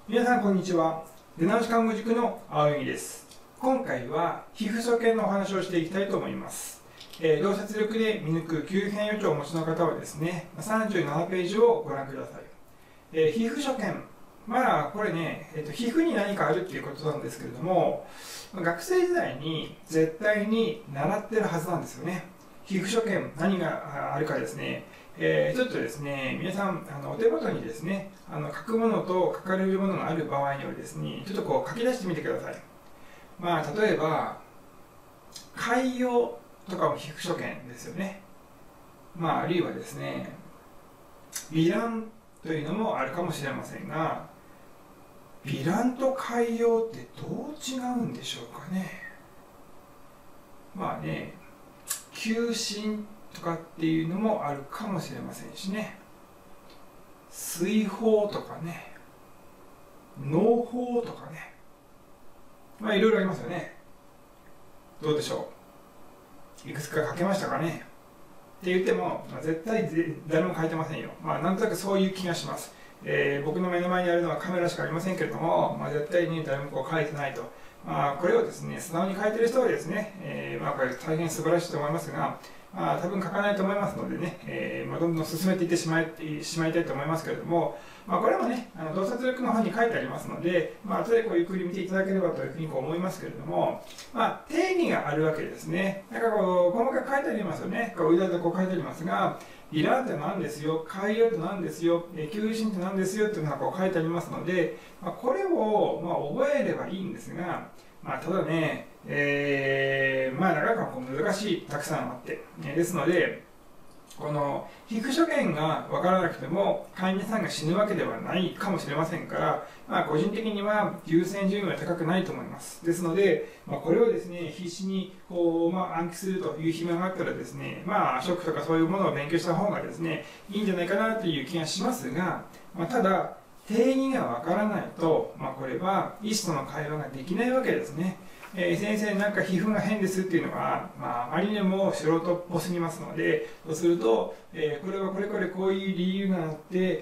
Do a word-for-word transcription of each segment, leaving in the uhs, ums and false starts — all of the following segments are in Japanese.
皆さんこんにちは。出直し看護塾の青柳です。今回は皮膚所見のお話をしていきたいと思います。えー、洞察力で見抜く急変予兆をお持ちの方はですね、さんじゅうななページをご覧ください。えー、皮膚所見。まあこれね、えーと、皮膚に何かあるっていうことなんですけれども、学生時代に絶対に習ってるはずなんですよね。皮膚所見、何があるかですね。えー、ちょっとですね、皆さん、あのお手元にですね、あの書くものと書かれるものがある場合にはですね、ちょっとこう書き出してみてください。まあ、例えば、潰瘍とかも皮膚所見ですよね。まあ、あるいはですね、糜爛というのもあるかもしれませんが、糜爛と潰瘍ってどう違うんでしょうかね。まあね、急進とかっていうのもあるかもしれませんしね。水疱とかね、脳疱とかね、まあいろいろありますよね。どうでしょう、いくつか書けましたかねって言っても、まあ、絶対誰も書いてませんよ。まあなんとなくそういう気がします。えー、僕の目の前にあるのはカメラしかありませんけれども、まあ、絶対に誰もこう書いてないと。まあ、これをですね、素直に書いてる人はですね、えー、まあこれ大変素晴らしいと思いますが、まあ、多分書かないと思いますのでね、えーまあ、どんどん進めていってしまいしまいたいと思いますけれども、まあ、これもね、あの洞察力の方に書いてありますので、まあ後でこうゆっくり見ていただければというふうにこう思いますけれども、まあ、定義があるわけですね。なんかこう細かく書いてありますよね。こううだうだこう書いてありますが、糜爛って何ですよ、潰瘍って何ですよ、急進って何ですよっていうのがこう書いてありますので、まあ、これをまあ覚えればいいんですが、まあ、ただね、えー、まあなかなかこう難しい、たくさんあって、ですので、この皮膚所見が分からなくても患者さんが死ぬわけではないかもしれませんから、まあ、個人的には優先順位は高くないと思います。ですので、まあ、これをですね必死にこう、まあ、暗記するという暇があったらですね、まあ、食とかそういうものを勉強した方がですねいいんじゃないかなという気がしますが、まあ、ただ定義が分からないと、まあ、これは医師との会話ができないわけですね。えー、先生なんか皮膚が変ですっていうのは、まあ、あまりにも素人っぽすぎますので、そうすると、えー、これはこれこれこういう理由があって、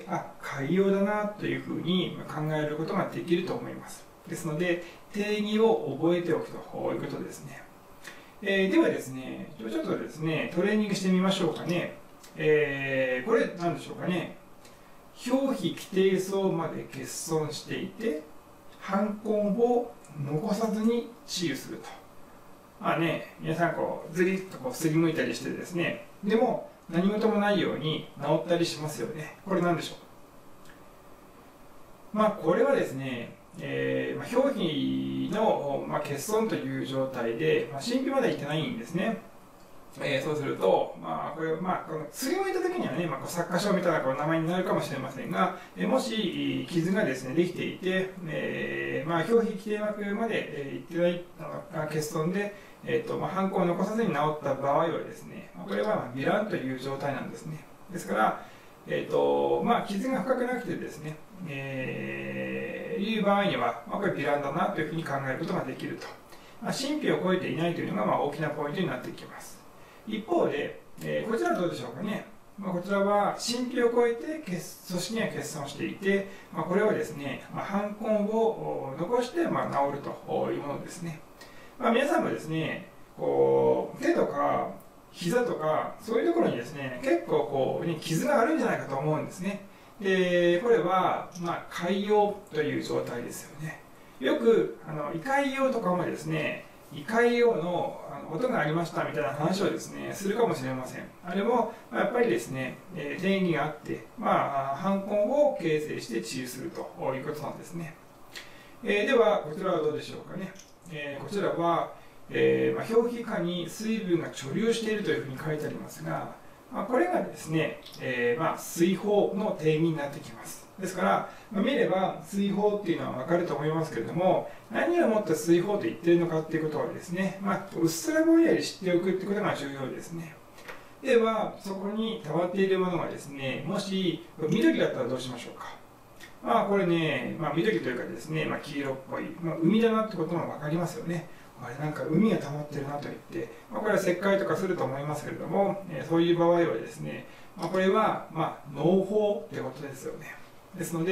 あ、潰瘍だなというふうに考えることができると思います。ですので、定義を覚えておくということですね。えー、ではですね、ちょっとですね、トレーニングしてみましょうかね。えー、これ何でしょうかね。表皮基底層まで欠損していて、斑痕を残さずに治癒すると。まあね、皆さんこうずりっとこうすりむいたりしてですね、でも何事もないように治ったりしますよね。これ何でしょう。まあこれはですね、えーまあ、表皮の、まあ、欠損という状態で、まあ、真皮までいってないんですね。えー、そうすると、まあ、これ、まあ、このすりむいた時にはね、まあ、こう擦過傷みたいなこう名前になるかもしれませんが、えー、もし傷がですね、できていて、えー、まあ、表皮基底膜まで、えー、いってないあの欠損で、えーとまあ、斑痕を残さずに治った場合はですね、これはまあ糜爛という状態なんですね。ですから、えーとまあ、傷が深くなくてですね、えー、いう場合には、まあ、これ糜爛だなというふうに考えることができると。まあ、真皮を超えていないというのがまあ大きなポイントになってきます。一方で、えー、こちらはどうでしょうかね。まあ、こちらは真皮を超えて組織には欠損していて、まあ、これはですね、まあ、斑痕を残してまあ治るというものですね。まあ、皆さんもですね、こう手とか膝とかそういうところにですね、結構こう、ね、傷があるんじゃないかと思うんですね。で、これは、まあ、潰瘍という状態ですよね。よくあの胃潰瘍とかもですね、胃潰瘍の音がありましたみたいな話をですね、するかもしれません。あれもやっぱりですね、えー、定義があって、まあ、斑痕を形成して治癒するということなんですね。えー、では、こちらはどうでしょうかね。えー、こちらは、えーまあ、表皮下に水分が貯留しているというふうに書いてありますが、まあ、これがですね、えーまあ、水疱の定義になってきます。ですから、まあ、見れば水疱っていうのは分かると思いますけれども、何をもって水疱と言っているのかっていうことはですね、まあ、うっすらぼんやり知っておくってことが重要ですね。では、そこに溜まっているものがですね、もし緑だったらどうしましょうか。まあ、これね、まあ、緑というかですね、まあ、黄色っぽい、まあ、海だなってことも分かりますよね。あれなんか海が溜まってるなと言って、まあ、これは石灰とかすると思いますけれども、えー、そういう場合はですね、まあ、これは、まあ、農法ってことですよね。ですので、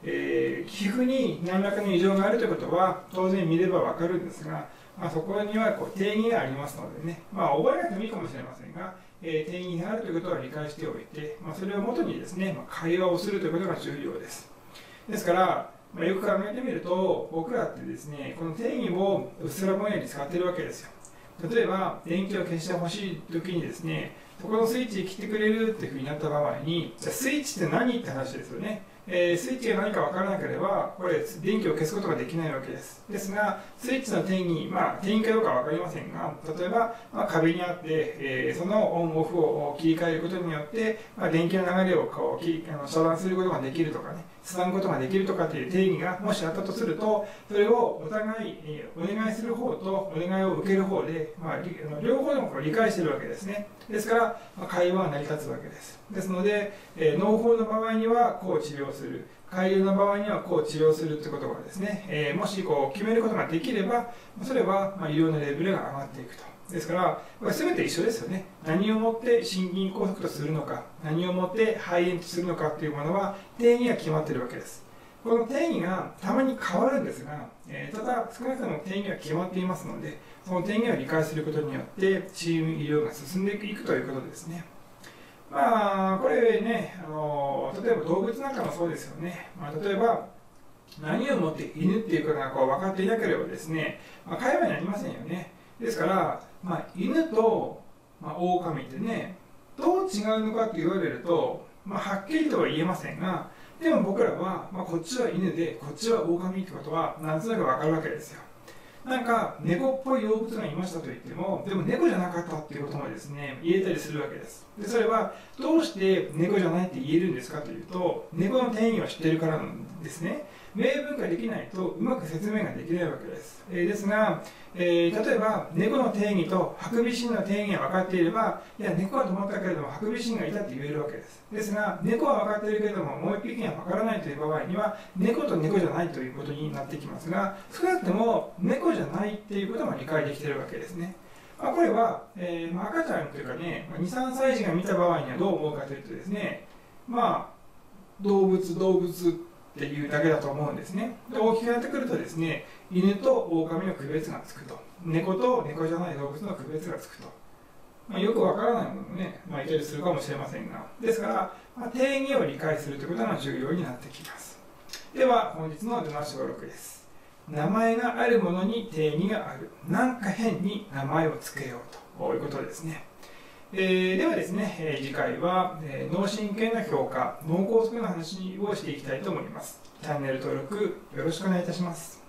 えー、皮膚に何らかの異常があるということは当然見ればわかるんですが、まあ、そこにはこう定義がありますのでね、まあ、覚えなくてもいいかもしれませんが、えー、定義があるということは理解しておいて、まあ、それをもとにですね、まあ、会話をするということが重要です。ですから、まあ、よく考えてみると、僕らってですね、この定義をうっすらぼんやり使っているわけですよ。例えば、電気を消してほしいときにですね、ここのスイッチ切ってくれるっていうふうになった場合に、じゃあスイッチって何って話ですよね。えー、スイッチが何か分からなければ、これ、電気を消すことができないわけです。ですが、スイッチの定義、まあ、定義かどうか分かりませんが、例えば、まあ、壁にあって、えー、そのオンオフを切り替えることによって、まあ、電気の流れをこうきあの遮断することができるとかね、つなぐことができるとかという定義がもしあったとすると、それをお互い、えー、お願いする方とお願いを受ける方で、まあ、両方でもこう理解しているわけですね。ですから、まあ、会話は成り立つわけです。ですので、えー、脳胞の場合にはこう治療する。海流の場合にはこう治療するということがですね、えー、もしこう決めることができれば、それはまあ医療のレベルが上がっていくと。ですから、これ全て一緒ですよね。何をもって心筋梗塞とするのか、何をもって肺炎とするのかというものは定義が決まっているわけです。この定義がたまに変わるんですが、えー、ただ少なくとも定義が決まっていますので、その定義を理解することによってチーム医療が進んでいくということですね。まあ、これね、あの例えば動物なんかもそうですよね。まあ、例えば、何をもって犬っていうことがこう分かっていなければですね、まあ、会話になりませんよね。ですから、まあ、犬と、まあ、狼ってね、どう違うのかって言われると、まあ、はっきりとは言えませんが、でも僕らは、まあ、こっちは犬で、こっちは狼ってことは、なんとなく分かるわけですよ。なんか猫っぽい動物がいましたと言っても、でも猫じゃなかったっていうこともですね、言えたりするわけです。でそれはどうして猫じゃないって言えるんですかというと、猫の定義を知っているからなんですね。明文化できないとうまく説明ができないわけです。えー、ですが、えー、例えば猫の定義とハクビシンの定義が分かっていれば、いや猫は止まったけれどもハクビシンがいたって言えるわけです。ですが、猫は分かっているけれどももう一匹には分からないという場合には、猫と猫じゃないということになってきますが、少なくとも猫じゃないっていうことも理解できているわけですね。まあ、これは、えーまあ、赤ちゃんというかね、に、さんさい児が見た場合にはどう思うかというとですね、まあ、動物、動物っていうだけだと思うんですね。で大きくなってくるとですね、犬と狼の区別がつくと。猫と猫じゃない動物の区別がつくと。まあ、よくわからないものもね、まあ、いたりするかもしれませんが、ですから、まあ、定義を理解するということが重要になってきます。では、本日の出ましごろくです。名前があるものに定義がある。なんか変に名前を付けようということですね。えー、ではですね、えー、次回は、えー、脳神経の評価、脳梗塞の話をしていきたいと思います。チャンネル登録よろしくお願いいたします。